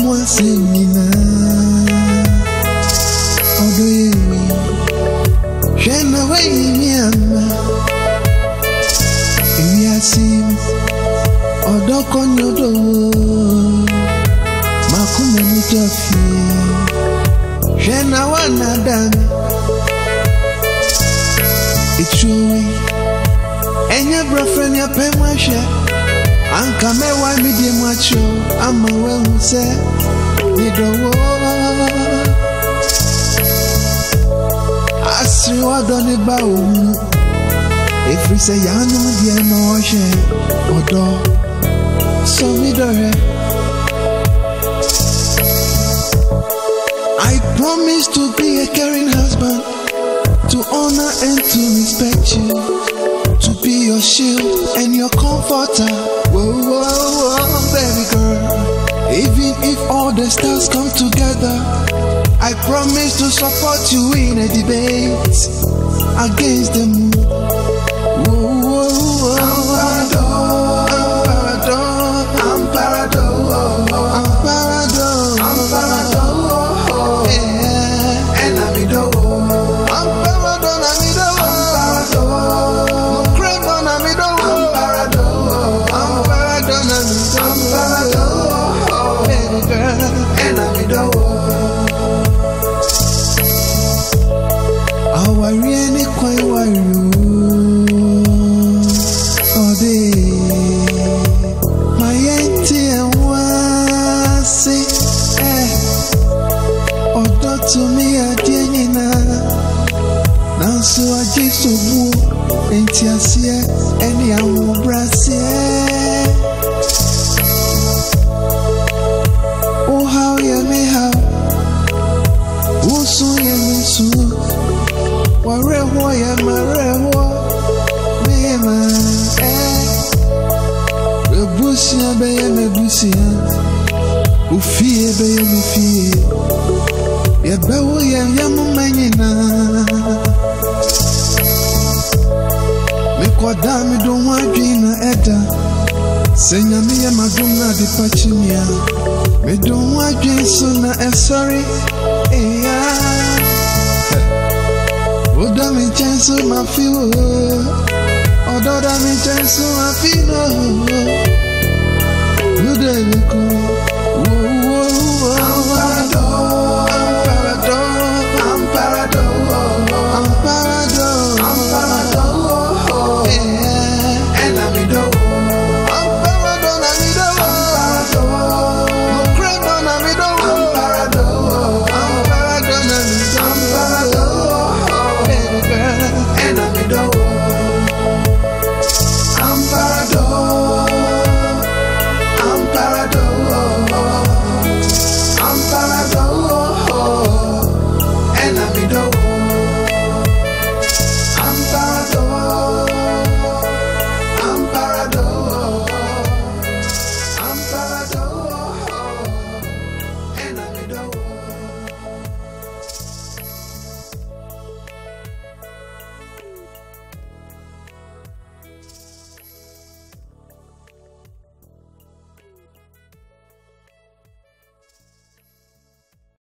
once in although you shine away me if you see although con your door Makuna mutofi shena wana dami Ichuwi Enye brofren ya pemwashe Anka mewa midye mwacho Ama wehuse Nidowo Asri wadoni ba unu Ifri se yanu mdye nooshe Odo So midore I promise to be a caring husband, to honor and to respect you, to be your shield and your comforter. Whoa, whoa, whoa, baby girl. Even if all the stars come together, I promise to support you in a debate against the moon. Whoa, whoa, whoa. To me a dienina now so I just so boo and tiasia any amu brasie oh how ya me how oh so ya me so ware ho ya mare ho me ma rebusia be ya me busia ufie be ya me fie Yebewo yamumanyina Mekoda mi don wadwina eda Senya mi ya madumna di pachimia Me don wadwin so na sorry Oda mi chenso mafiwo Oda mi chenso mafino Ude biko